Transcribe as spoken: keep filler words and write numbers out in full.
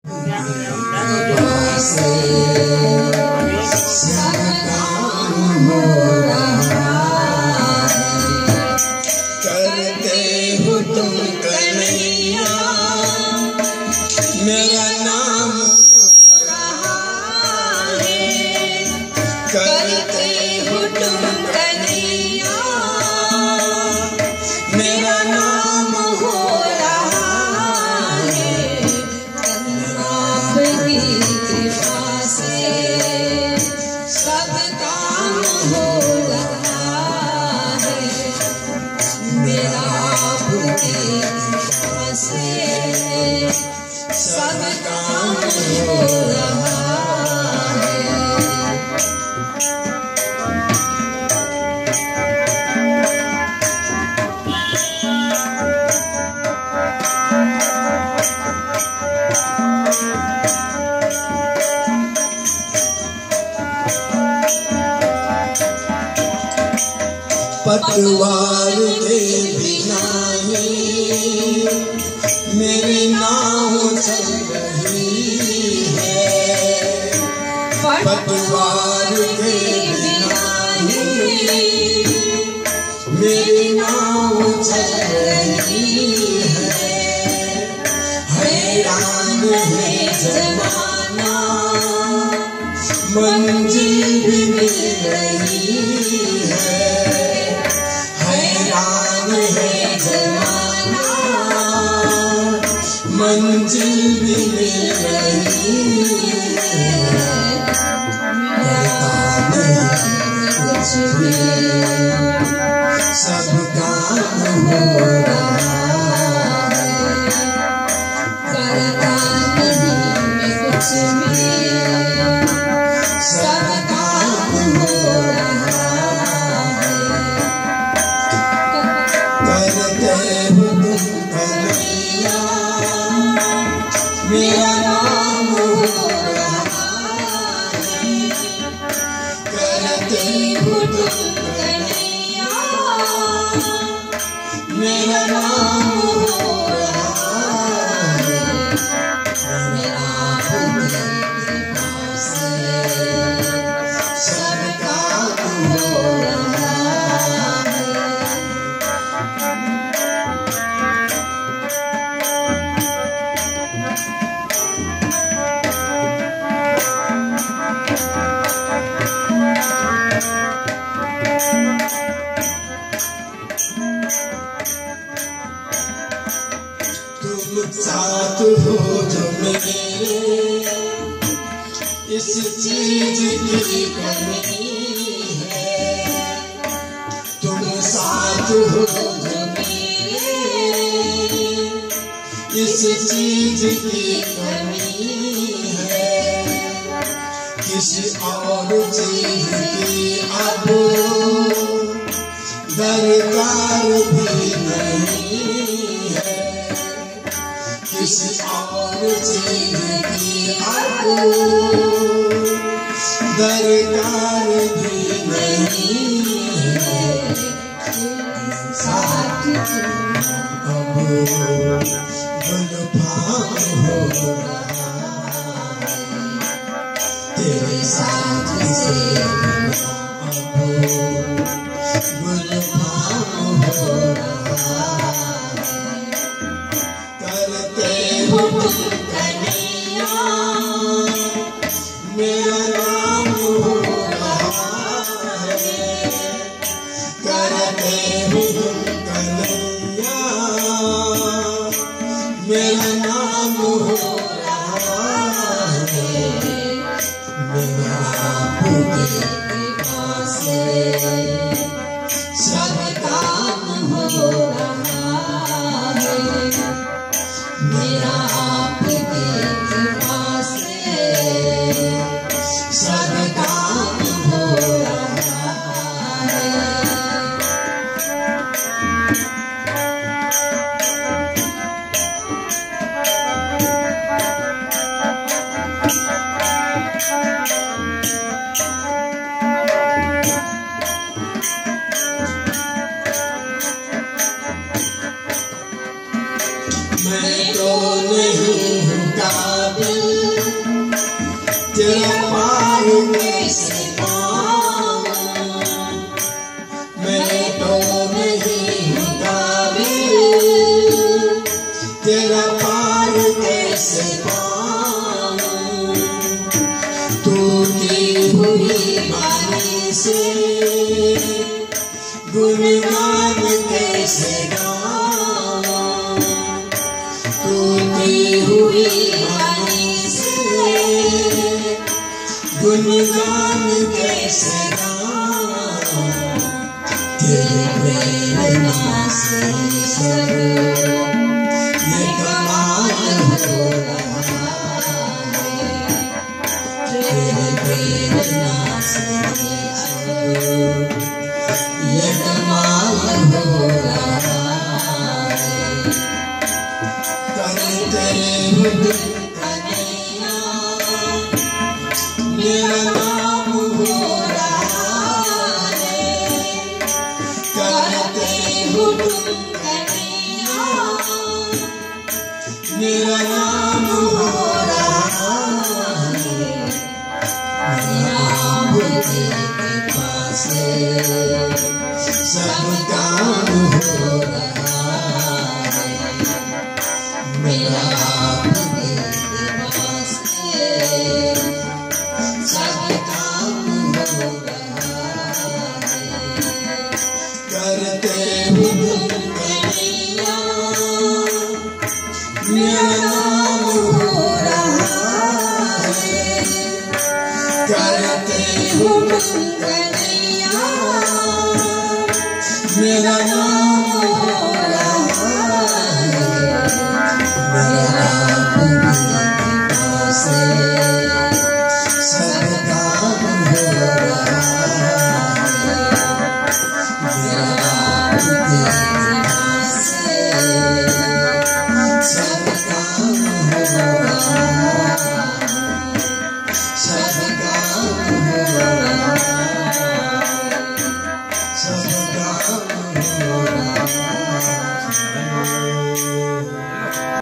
पतवार के बिना ही मेरी नाव चल रही है। पतवार के बिना ही मेरी नाव चल रही है। हैरान है जमाना मंजिल भी मिल रही है। जमाना मंजिल भी मिल रही है। कुछ भी सब काम हो रहा है। करता नहीं मैं कुछ भी सब काम हो रहा है। करते हो तुम कन्हैया मेरा नाम हो रहा है। करते हो तुम कन्हैया मेरा नाम हो रहा है। मेरा खुद कृपा से सब काम हो रहा है। तुम साथ हो जो मेरे इस चीज की कमी है। तुम साथ हो जो मेरे इस चीज की कमी है। किसी और चीज की अब दरकार भी नहीं है। किसी और चीज की अब दरकार भी नहीं है। साथ अब गुलफाम हो रहा है। तेरे साथ से अब गुलफाम हो रहा है। करते हो तुम कन्हैया मेरा नाम हो रहा है। करते हो तुम कन्हैया मेरा नाम हो रहा है। मेरा खुद कृपा से सब काम हो रहा है। मेरा आपकी कृपा से सब काम हो रहा है। मैं तो नहीं तेरा पार कैसे पाऊं, मैं तो नहीं हूँ काबिल, तेरा पार कैसे पाऊं। टूटी हुई बानी से गुणगान कैसे गाऊं, टूटी हुई बानी से गुणगान कैसे गाऊं। तेरी प्रेरणा से सब ये कमाल हो रहा है, तेरी प्रेरणा से सब ये कमाल हो रहा है। करते हुए कन्हैया मेरा नाम हो रहा है, करते हुए कन्हैया मेरा नाम हो रहा है। नाम तेरे पास सब काम हो रहा है, मेरा आपके पास सब काम हो रहा है। करते हुए कन्हैया मेरा नाम हो रहा है, करते हुए कन्हैया